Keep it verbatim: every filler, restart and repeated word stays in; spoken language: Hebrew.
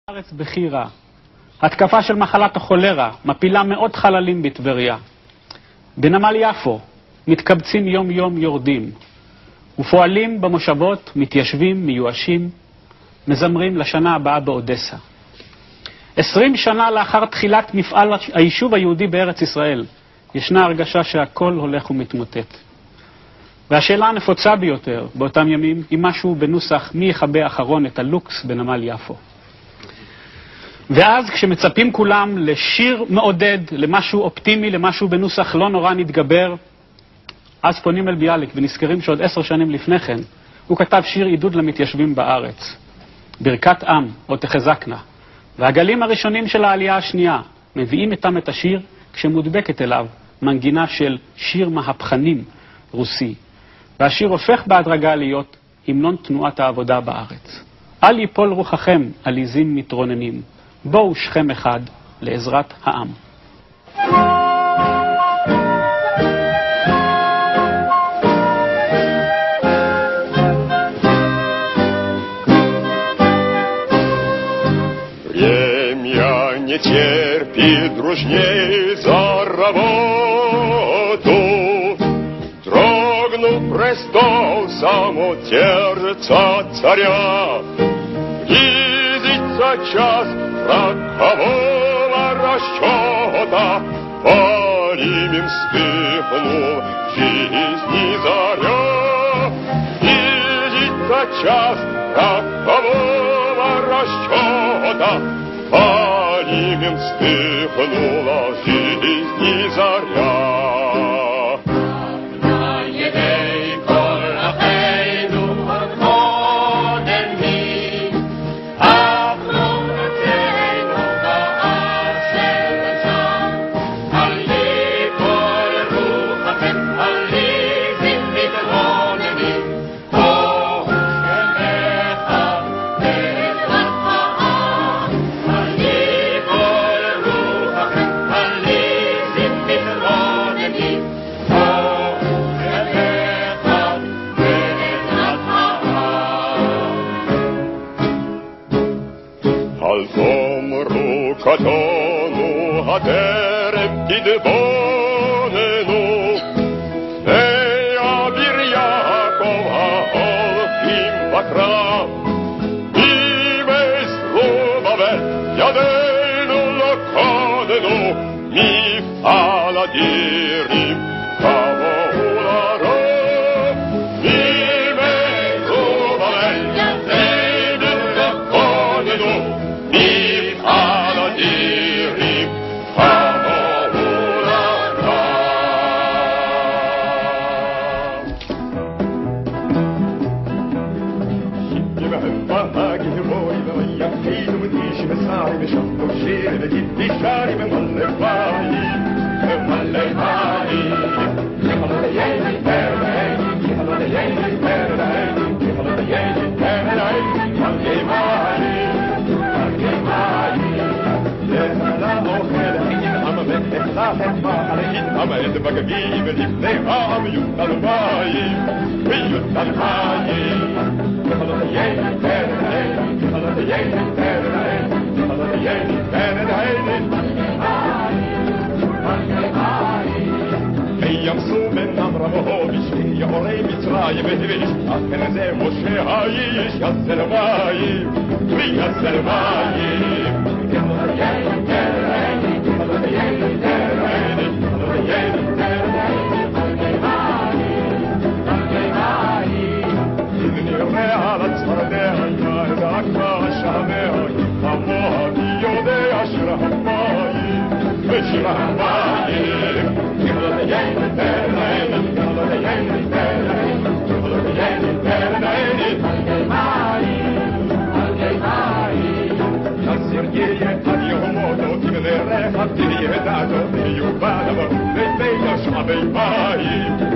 בארץ בחירה, התקפה של מחלת החולרה, מפילה מאות חללים בטבריה. בנמל יפו, מתקבצים יום יום יורדים, ופועלים במושבות, מתיישבים, מיואשים, מזמרים לשנה הבאה באודסה. עשרים שנה לאחר תחילת מפעל היישוב היהודי בארץ ישראל, ישנה הרגשה שהכל הולך ומתמוטט. והשאלה הנפוצה ביותר באותם ימים היא משהו בנוסח מי יכבה אחרון את הלוקס בנמל יפו. ואז כשמצפים כולם לשיר מעודד, למשהו אופטימי, למשהו בנוסח לא נורא נתגבר, אז פונים אל ביאליק ונזכרים שעוד עשר שנים לפני כן הוא כתב שיר עידוד למתיישבים בארץ, ברכת עם או תחזקנה. והגלים הראשונים של העלייה השנייה מביאים איתם את השיר כשמודבקת אליו מנגינה של שיר מהפכנים רוסי. והשיר הופך בהדרגה להיות המנון תנועת העבודה בארץ. אל יפול רוחכם עליזים מתרוננים, בואו שכם אחד לעזרת העם. Время не терпит дружней за работу, дрогнув престол самодержца царя. Близится час рокового расчета, полимем вспыхнул жизни заря. Близится час рокового расчета, полимем вспыхнула жизни заря. Катону адерем підбонену, нея бір'якова олфім патрам, і весь лубаве ядену лаконену, міф аладірім кавоуларом, і весь лубаве ядену лаконену, міф аладірім кавоуларом. Сітніве багагі героїве, як фільми тишими самі, що вчили ті шаріми малеваї, малеваї. Їхала до єї перелені, їхала до єї перелені, їхала до єї перелені, малеваї, малеваї. Лезала охеля, ама вете сахет махарин, ама ете багаві, веліпне ам, ютанваї, ютанваї. Їхала до єї перелені, їхала до єї перелені, їхала до єї перелені, малеваї, малеваї. Ям сумен нам рамогович, я орей міцрає ведвіч, а херезе моше гаїш, я зерваї, я зерваї. Їхала до єї перелені, їхала до єї перелені, їхала до єї перелені, малеваї, малеваї. Ідні реала цвардега, я заква шамега, а могі йоде ашрахмаї, ашрахмаї. Їхала до єї перелені, їхала до єї перелені, їхала до єї перелені, малеваї, малеваї. Я Сергія, а його мото, і мене реха, ти є дато, ти юбадова, не бейка шабейбаї.